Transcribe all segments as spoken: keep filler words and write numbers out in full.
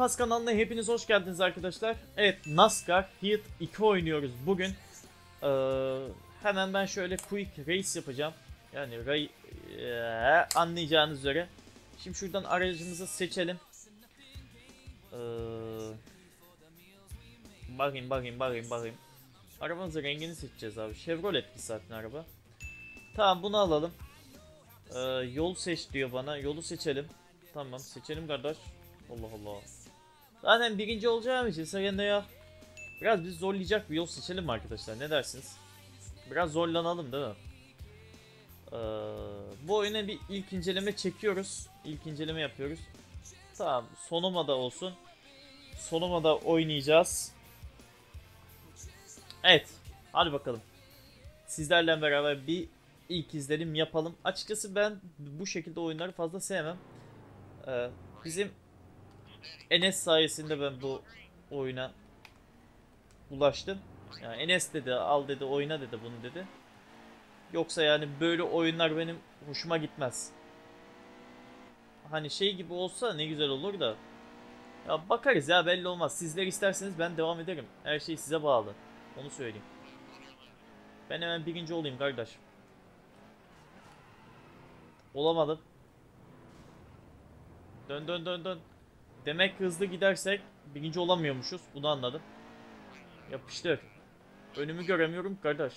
Has kanalına hepiniz hoş geldiniz arkadaşlar. Evet, NASCAR Heat iki oynuyoruz bugün. Ee, hemen ben şöyle quick race yapacağım. Yani ray, ee, anlayacağınız üzere. Şimdi şuradan aracımızı seçelim. Ee, bakayım bakayım bakayım bakayım. Arabamızın rengini seçeceğiz abi. Chevrolet zaten araba. Tamam, bunu alalım. Ee, yol seç diyor bana. Yolu seçelim. Tamam, seçelim kardeş. Allah Allah. Zaten birinci olacağım için sayende ya. Biraz bizi zorlayacak bir yol seçelim mi arkadaşlar? Ne dersiniz? Biraz zorlanalım değil mi? Ee, bu oyuna bir ilk inceleme çekiyoruz. İlk inceleme yapıyoruz. Tamam, Sonoma'da olsun. Sonoma'da oynayacağız. Evet. Hadi bakalım. Sizlerle beraber bir ilk izlenim yapalım. Açıkçası ben bu şekilde oyunları fazla sevmem. Ee, bizim Enes sayesinde ben bu oyuna ulaştım. Yani Enes dedi, al dedi, oyna dedi, bunu dedi. Yoksa yani böyle oyunlar benim hoşuma gitmez. Hani şey gibi olsa ne güzel olur da. Ya bakarız ya, belli olmaz. Sizler isterseniz ben devam ederim. Her şey size bağlı. Onu söyleyeyim. Ben hemen birinci olayım kardeş. Olamadım. Dön dön dön dön. Demek ki hızlı gidersek birinci olamıyormuşuz. Bunu anladım. Yapıştır. Önümü göremiyorum kardeş.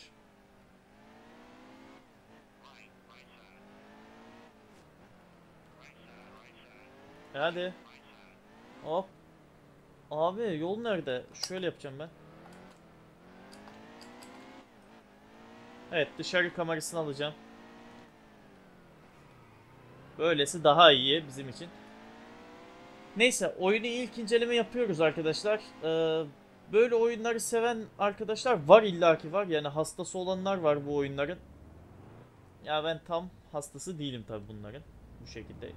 Hadi. Hop. Abi yol nerede? Şöyle yapacağım ben. Evet, dışarı kamerasını alacağım. Böylesi daha iyi bizim için. Neyse, oyunu ilk inceleme yapıyoruz arkadaşlar. Ee, böyle oyunları seven arkadaşlar var, illaki var. Yani hastası olanlar var bu oyunların. Ya ben tam hastası değilim tabi bunların. Bu şekilde.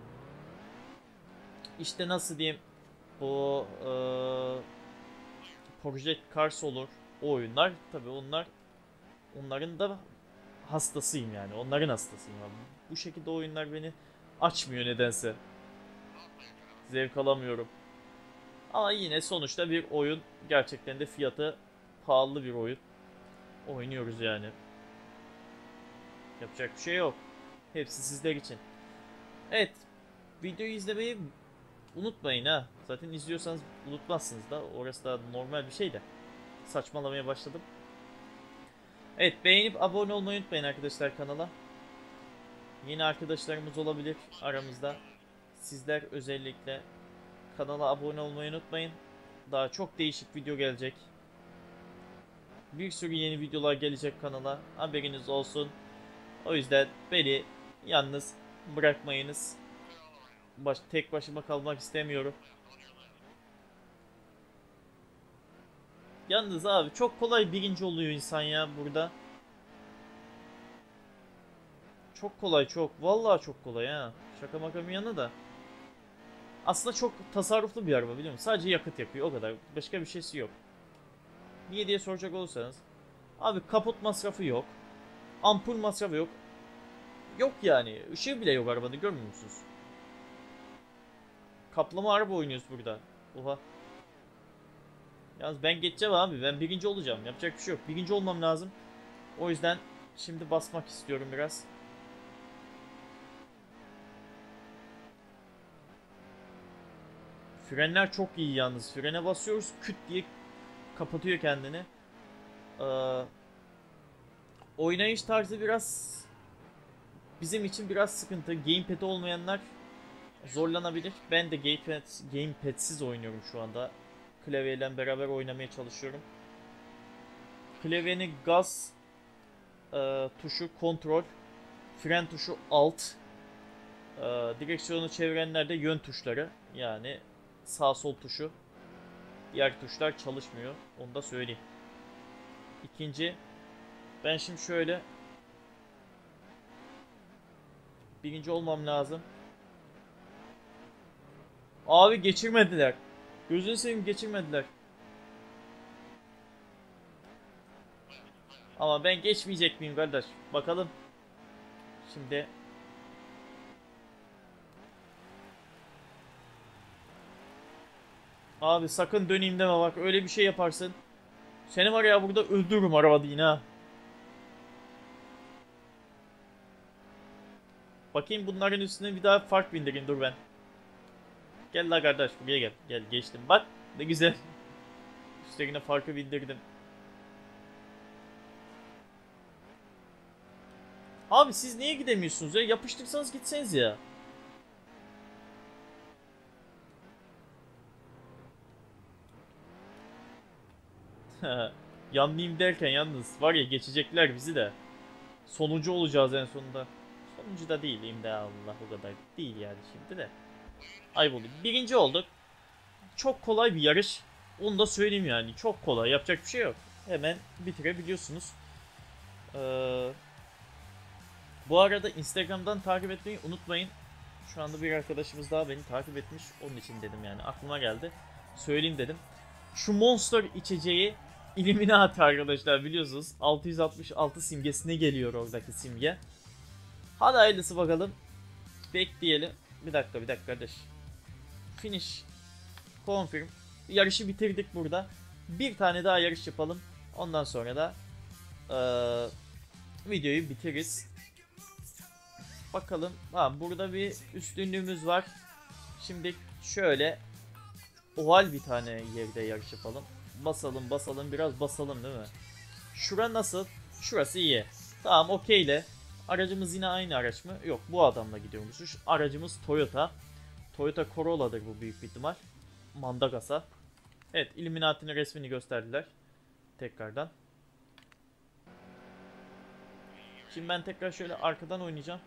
İşte nasıl diyeyim, bu e, Project Cars olur. O oyunlar tabi, onlar onların da hastasıyım yani. Onların hastasıyım abi. Bu şekilde oyunlar beni açmıyor nedense. Zevk alamıyorum. Ama yine sonuçta bir oyun. Gerçekten de fiyatı pahalı bir oyun. Oynuyoruz yani. Yapacak bir şey yok. Hepsi sizler için. Evet. Videoyu izlemeyi unutmayın ha. Zaten izliyorsanız unutmazsınız da. Orası da normal bir şey de. Saçmalamaya başladım. Evet, beğenip abone olmayı unutmayın arkadaşlar kanala. Yeni arkadaşlarımız olabilir aramızda. Sizler özellikle kanala abone olmayı unutmayın. Daha çok değişik video gelecek. Bir sürü yeni videolar gelecek kanala. Haberiniz olsun. O yüzden beni yalnız bırakmayınız. Baş, tek başıma kalmak istemiyorum. Yalnız abi çok kolay birinci oluyor insan ya burada. Çok kolay, çok. Vallahi çok kolay ha. Şaka maka bir yana da. Aslında çok tasarruflu bir araba, biliyor musun? Sadece yakıt yakıyor, o kadar. Başka bir şeysi yok. Niye diye soracak olursanız. Abi kaput masrafı yok. Ampul masrafı yok. Yok yani. Işığı bile yok arabada, görmüyor musunuz? Kaplama araba oynuyoruz burada. Oha. Yalnız ben geçeceğim abi. Ben birinci olacağım. Yapacak bir şey yok. Birinci olmam lazım. O yüzden şimdi basmak istiyorum biraz. Frenler çok iyi yalnız. Frene basıyoruz, küt diye kapatıyor kendini. Ee, oynayış tarzı biraz bizim için biraz sıkıntı. Gamepad olmayanlar zorlanabilir. Ben de gamepad, gamepad'siz oynuyorum şu anda. Klavyeyle beraber oynamaya çalışıyorum. Klavyenin gaz e, tuşu kontrol, fren tuşu alt, e, direksiyonu çevirenler de yön tuşları, yani sağ sol tuşu. Diğer tuşlar çalışmıyor, onu da söyleyeyim. İkinci, ben şimdi şöyle birinci olmam lazım. Abi geçirmediler. Gözünü seveyim, geçirmediler. Ama ben geçmeyecek miyim kardeş? Bakalım. Şimdi Abi sakın döneyim deme bak, öyle bir şey yaparsın. Seni var ya burada öldürürüm araba değil ha. Bakayım bunların üstüne bir daha fark bindireyim, dur ben. Gel la kardeş buraya gel. Gel geçtim bak ne güzel. Üstlerine farkı bindirdim. Abi siz niye gidemiyorsunuz ya? Yapıştırsanız gitseniz ya. Yanlayayım derken yalnız var ya, geçecekler bizi de. Sonuncu olacağız en sonunda. Sonuncu da değilim de Allah, o kadar değil yani şimdi de. Ayıp oldu. Birinci olduk. Çok kolay bir yarış. Onu da söyleyeyim yani. Çok kolay. Yapacak bir şey yok. Hemen bitirebiliyorsunuz. Ee, bu arada Instagram'dan takip etmeyi unutmayın. Şu anda bir arkadaşımız daha beni takip etmiş. Onun için dedim yani. Aklıma geldi. Söyleyeyim dedim. Şu Monster içeceği Illuminati arkadaşlar, biliyorsunuz. altı yüz altmış altı simgesine geliyor oradaki simge. Hadi hayırlısı bakalım. Bekleyelim. Bir dakika bir dakika kardeş. Finish. Confirm. Yarışı bitirdik burada. Bir tane daha yarış yapalım. Ondan sonra da ee, videoyu bitiririz. Bakalım. Ha, burada bir üstünlüğümüz var. Şimdi şöyle oval bir tane yerde yarış yapalım. Basalım basalım biraz basalım değil mi? Şura nasıl? Şurası iyi. Tamam okeyle. Aracımız yine aynı araç mı? Yok, bu adamla gidiyormuşuz. Aracımız Toyota. Toyota Corolla'dır bu büyük bir ihtimal. Mandagasa. Evet, Illuminati'nin resmini gösterdiler. Tekrardan. Şimdi ben tekrar şöyle arkadan oynayacağım.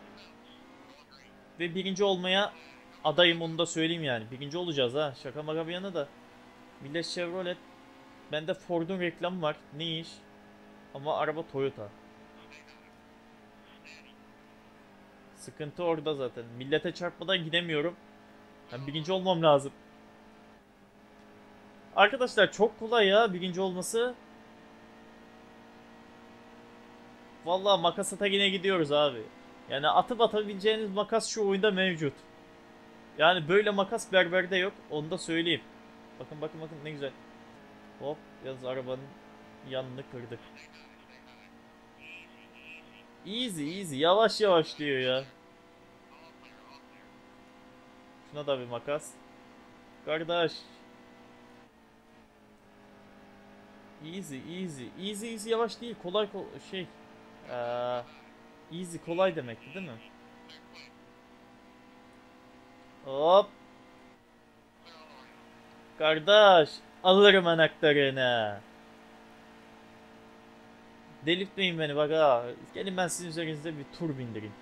Ve birinci olmaya adayım, onu da söyleyeyim yani. Birinci olacağız ha. Şaka maka bir yana da. Millet Chevrolet. Bende Ford'un reklamı var. Ne iş? Ama araba Toyota. Sıkıntı orada zaten. Millete çarpmadan gidemiyorum. Ben birinci olmam lazım. Arkadaşlar çok kolay ya birinci olması. Vallahi makas ata yine gidiyoruz abi. Yani atıp atabileceğiniz makas şu oyunda mevcut. Yani böyle makas berberde yok. Onu da söyleyeyim. Bakın bakın bakın ne güzel. Hop, yalnız arabanın yanını kırdık. Easy easy, yavaş yavaş diyor ya. Şuna da bir makas. Kardeş. Easy easy. Easy easy yavaş değil. Kolay kol şey. Ee, easy kolay demekti değil mi? Hop. Kardeş. Alırım anahtarını. Delirtmeyin beni bak ha. Gelin ben sizin üzerinizde bir tur bindireyim.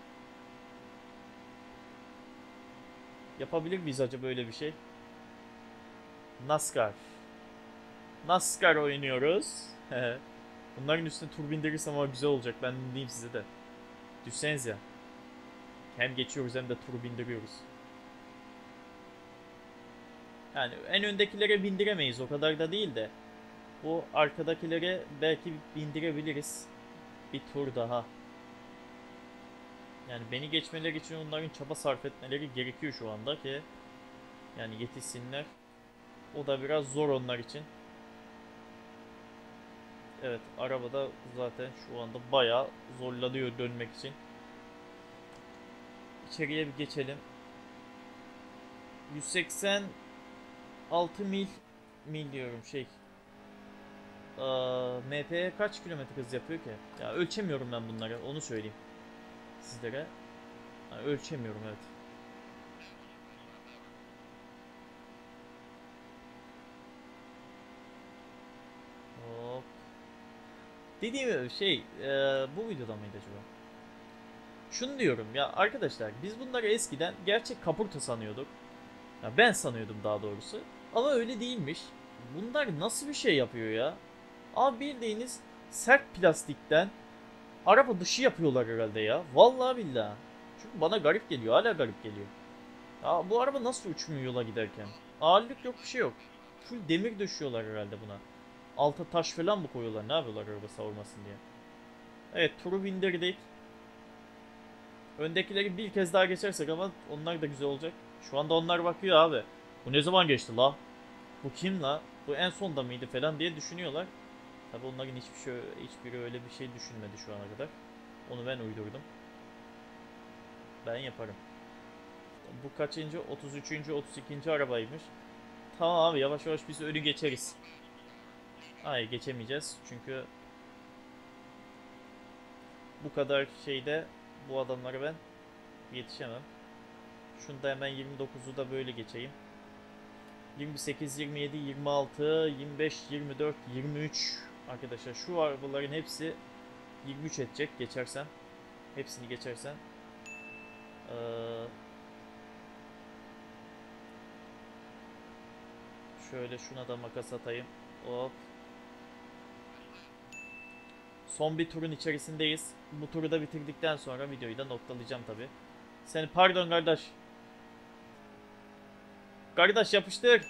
Yapabilir miyiz acaba böyle bir şey? NASCAR. NASCAR oynuyoruz. Bunların üstüne tur bindirirsem ama güzel olacak. Ben diyeyim size de. Düşsenize. Hem geçiyoruz hem de tur bindiriyoruz. Yani en öndekilere bindiremeyiz. O kadar da değil de. Bu arkadakilere belki bindirebiliriz. Bir tur daha. Yani beni geçmeleri için onların çaba sarf etmeleri gerekiyor şu anda ki yani yetişsinler. O da biraz zor onlar için. Evet, arabada zaten şu anda bayağı zorlanıyor dönmek için. İçeriye bir geçelim. yüz seksen altı mil mil diyorum şey. Aa, M P'ye kaç kilometre hız yapıyor ki? Ya ölçemiyorum ben bunları, onu söyleyeyim sizlere. Ha, ölçemiyorum evet. Hop. Dediğim gibi şey, e, bu videoda mıydı acaba? Şunu diyorum ya arkadaşlar, biz bunları eskiden gerçek kaporta sanıyorduk. Ya ben sanıyordum daha doğrusu. Ama öyle değilmiş. Bunlar nasıl bir şey yapıyor ya? Abi bildiğiniz sert plastikten araba dışı yapıyorlar herhalde ya. Vallahi billahi. Çünkü bana garip geliyor. Hala garip geliyor. Ya bu araba nasıl uçmuyor yola giderken? Ağırlık yok, bir şey yok. Full demir döşüyorlar herhalde buna. Alta taş falan mı koyuyorlar? Ne yapıyorlar araba savurmasın diye. Evet, turu bindirdik. Öndekileri bir kez daha geçersek ama onlar da güzel olacak. Şu anda onlar bakıyor abi. Bu ne zaman geçti la? bu kim la? Bu en sonda mıydı falan diye düşünüyorlar. Tabi onların hiçbir şey, hiçbiri öyle bir şey düşünmedi şu ana kadar. Onu ben uydurdum. Ben yaparım. Bu kaçıncı? otuz üçüncü. otuz ikinci arabaymış. Tamam abi, yavaş yavaş biz önü geçeriz. Hayır, geçemeyeceğiz çünkü bu kadar şeyde bu adamlara ben yetişemem. Şunu da hemen yirmi dokuzu da böyle geçeyim. yirmi sekiz, yirmi yedi, yirmi altı, yirmi beş, yirmi dört, yirmi üç. Arkadaşlar şu arabaların hepsi yirmi üç edecek geçersem. Hepsini geçersem. Ee, şöyle şuna da makas atayım. Hop. Son bir turun içerisindeyiz. Bu turu da bitirdikten sonra videoyu da noktalayacağım tabi. Seni pardon kardeş. Kardeş yapıştır.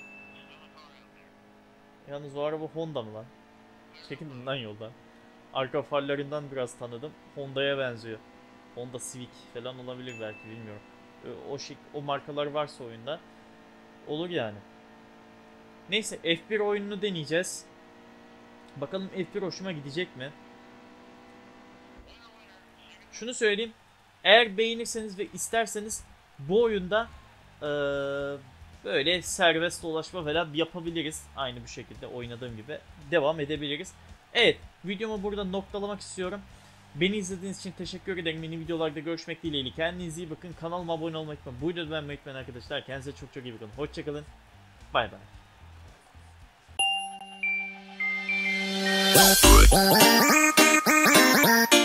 Yalnız o araba Honda mı lan? Çekilin lan yoldan. Arka farlarından biraz tanıdım. Honda'ya benziyor. Honda Civic falan olabilir belki, bilmiyorum. O şık, o markalar varsa oyunda olur yani. Neyse, F bir oyununu deneyeceğiz. Bakalım F bir hoşuma gidecek mi? Şunu söyleyeyim. Eğer beğenirseniz ve isterseniz bu oyunda ee, böyle serbest dolaşma falan yapabiliriz. Aynı bu şekilde oynadığım gibi devam edebiliriz. Evet, videomu burada noktalamak istiyorum. Beni izlediğiniz için teşekkür ederim. Yeni videolarda görüşmek dileğiyle. Kendinize iyi bakın. Kanalıma abone olmayı unutmayın. Bu videoda beğenmeyi unutmayın arkadaşlar. Kendinize çok çok iyi bakın. Hoşçakalın. Bay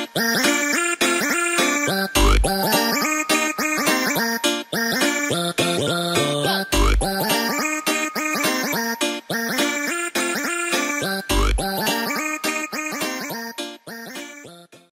bay.